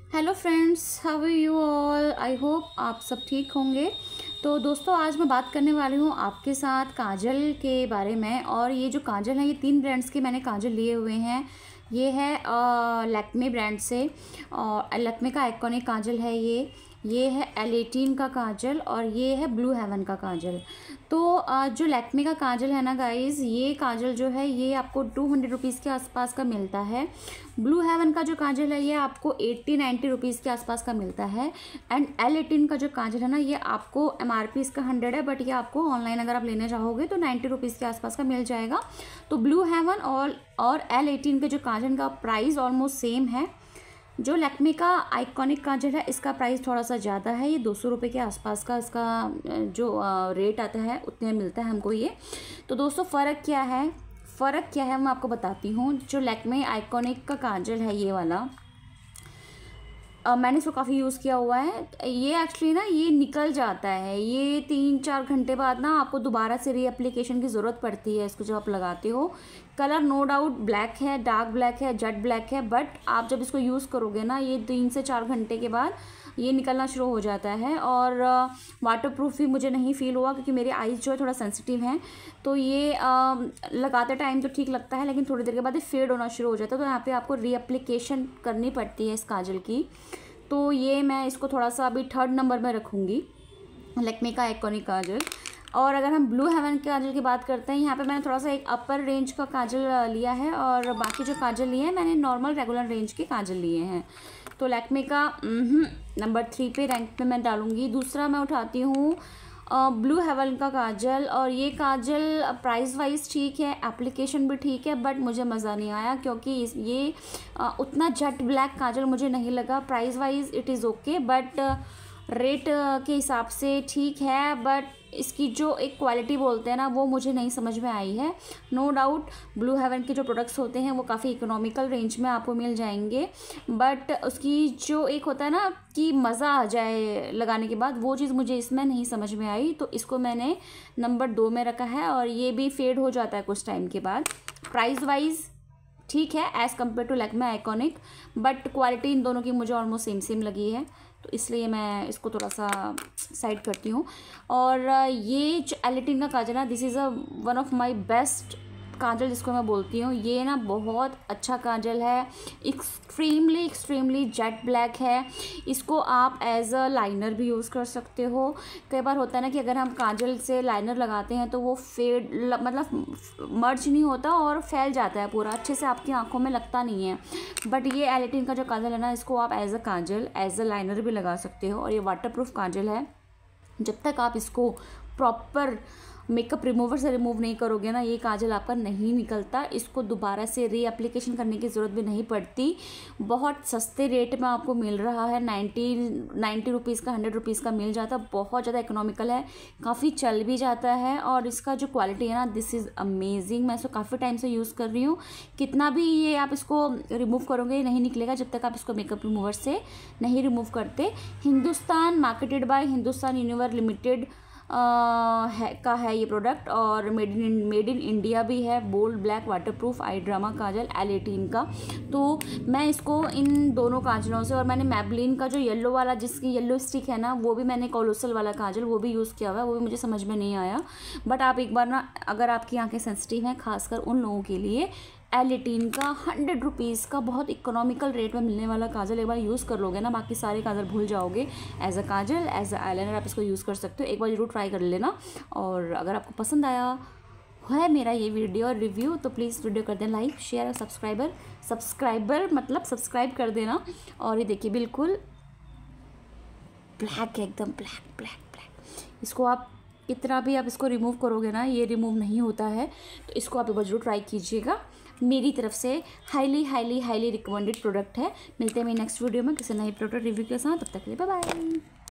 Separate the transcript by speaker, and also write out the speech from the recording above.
Speaker 1: Hello friends, how are you all. I hope आप सब ठीक होंगे। तो दोस्तों, आज मैं बात करने वाली हूँ आपके साथ काजल के बारे में। और ये जो काजल है, ये 3 ब्रांड्स के मैंने काजल लिए हुए हैं। ये है लैक्मे ब्रांड से, और लैक्मे का आइकॉनिक काजल है ये है L18 का काजल, और ये है ब्लू हेवन का काजल। तो जो लैक्मे का काजल है ना गाइज़, ये काजल जो है ये आपको 200 रुपीज़ के आसपास का मिलता है। ब्लू हेवन का जो काजल है ये आपको 80-90 रुपीज़ के आसपास का मिलता है। एंड L18 का जो काजल है ना, ये आपको MRP इसका 100 है, बट ये आपको ऑनलाइन अगर आप लेने चाहोगे तो 90 रुपीज़ के आसपास का मिल जाएगा। तो ब्लू हेवन और L18 के जो काजल का प्राइस ऑलमोस्ट सेम है। जो लैक्मे का आइकॉनिक काजल है, इसका प्राइस थोड़ा सा ज़्यादा है। ये 200 रुपये के आसपास का इसका जो रेट आता है उतने मिलता है हमको ये। तो दोस्तों, फ़र्क क्या है मैं आपको बताती हूँ। जो लैक्मे आइकॉनिक का काजल है ये वाला, मैंने इसको काफ़ी यूज़ किया हुआ है। ये एक्चुअली ना ये निकल जाता है, ये 3-4 घंटे बाद ना आपको दोबारा से रीएप्लीकेशन की ज़रूरत पड़ती है इसको जब आप लगाते हो। कलर नो डाउट ब्लैक है, डार्क ब्लैक है, जेट ब्लैक है, बट आप जब इसको यूज़ करोगे ना, ये 3 से 4 घंटे के बाद ये निकलना शुरू हो जाता है। और वाटरप्रूफ भी मुझे नहीं फ़ील हुआ, क्योंकि मेरे आइज़ जो है थोड़ा सेंसिटिव हैं। तो ये लगाते टाइम तो ठीक लगता है, लेकिन थोड़ी देर के बाद ये फेड होना शुरू हो जाता है। तो यहाँ पे आपको रीएप्लीकेशन करनी पड़ती है इस काजल की। तो ये मैं इसको थोड़ा सा अभी 3rd नंबर में रखूँगी, लैक्मे का आइकॉनिक काजल। और अगर हम ब्लू हेवन के काजल की बात करते हैं, यहाँ पे मैंने थोड़ा सा एक अपर रेंज का काजल लिया है, और बाकी जो काजल लिए हैं मैंने नॉर्मल रेगुलर रेंज के काजल लिए हैं। तो लैक्मे का नंबर 3 पे रैंक पे मैं डालूँगी। दूसरा मैं उठाती हूँ ब्लू हेवन का काजल। और ये काजल प्राइस वाइज ठीक है, एप्लीकेशन भी ठीक है, बट मुझे मज़ा नहीं आया, क्योंकि ये उतना जेट ब्लैक काजल मुझे नहीं लगा। Price wise it is okay, but rate के हिसाब से ठीक है, बट इसकी जो एक क्वालिटी बोलते हैं ना, वो मुझे नहीं समझ में आई है। नो डाउट ब्लू हेवन के जो प्रोडक्ट्स होते हैं वो काफ़ी इकोनॉमिकल रेंज में आपको मिल जाएंगे, बट उसकी जो एक होता है ना कि मज़ा आ जाए लगाने के बाद, वो चीज़ मुझे इसमें नहीं समझ में आई। तो इसको मैंने नंबर 2 में रखा है, और ये भी फेड हो जाता है कुछ टाइम के बाद। प्राइस वाइज ठीक है as compare to Lakme iconic, but quality इन दोनों की मुझे ऑलमोस्ट सेम लगी है, तो इसलिए मैं इसको थोड़ा सा साइड करती हूँ। और ये जो L18 का काजल है, this is one of my best काजल जिसको मैं बोलती हूँ। ये ना बहुत अच्छा काजल है, एक्सट्रीमली जेट ब्लैक है। इसको आप एज अ लाइनर भी यूज़ कर सकते हो। कई बार होता है ना कि अगर हम काजल से लाइनर लगाते हैं तो वो फेड मतलब मर्ज नहीं होता और फैल जाता है पूरा, अच्छे से आपकी आंखों में लगता नहीं है। बट ये L18 का जो काजल है ना, इसको आप एज अ काजल एज अ लाइनर भी लगा सकते हो। और ये वाटरप्रूफ काजल है। जब तक आप इसको प्रॉपर मेकअप रिमूवर से रिमूव नहीं करोगे ना, ये काजल आपका नहीं निकलता। इसको दोबारा से रीएप्लीकेशन करने की ज़रूरत भी नहीं पड़ती। बहुत सस्ते रेट में आपको मिल रहा है, 90 रुपीज़ का, 100 रुपीज़ का मिल जाता है। बहुत ज़्यादा इकोनॉमिकल है, काफ़ी चल भी जाता है, और इसका जो क्वालिटी है ना, दिस इज़ अमेजिंग। मैं इसको काफ़ी टाइम से यूज़ कर रही हूँ। कितना भी ये आप इसको रिमूव करोगे नहीं निकलेगा जब तक आप इसको मेकअप रिमूवर से नहीं रिमूव करते। Hindustan marketed by Hindustan Unilever limited है ये प्रोडक्ट, और मेड इन इंडिया भी है। Bold black waterproof eye drama काजल L18 का। तो मैं इसको इन दोनों काजलों से, और मैंने मैबलिन का जो येलो वाला जिसकी येलो स्टिक है ना, वो भी मैंने कोलोसल वाला काजल वो भी यूज़ किया हुआ है, वो भी मुझे समझ में नहीं आया। बट आप एक बार ना, अगर आपकी आंखें सेंसिटिव हैं, खासकर उन लोगों के लिए L18 का 100 रुपीज़ का बहुत इकोनॉमिकल रेट में मिलने वाला काजल एक बार यूज़ कर लोगे ना, बाकी सारे काजल भूल जाओगे। एज अ काजल, एज अ आईलाइनर आप इसको यूज़ कर सकते हो। एक बार जरूर ट्राई कर लेना। और अगर आपको पसंद आया है मेरा ये वीडियो और रिव्यू, तो प्लीज़ वीडियो कर देना लाइक, शेयर और सब्सक्राइबर मतलब सब्सक्राइब कर देना। और ये देखिए बिल्कुल ब्लैक है, एकदम ब्लैक। इसको आप कितना भी आप इसको रिमूव करोगे ना, ये रिमूव नहीं होता है। तो इसको आप एक बार जरूर ट्राई कीजिएगा। मेरी तरफ से हाईली रिकमेंडेड प्रोडक्ट है। मिलते हैं मेरी नेक्स्ट वीडियो में किसी नए प्रोडक्ट रिव्यू के साथ। तब तक के लिए बाय बाय।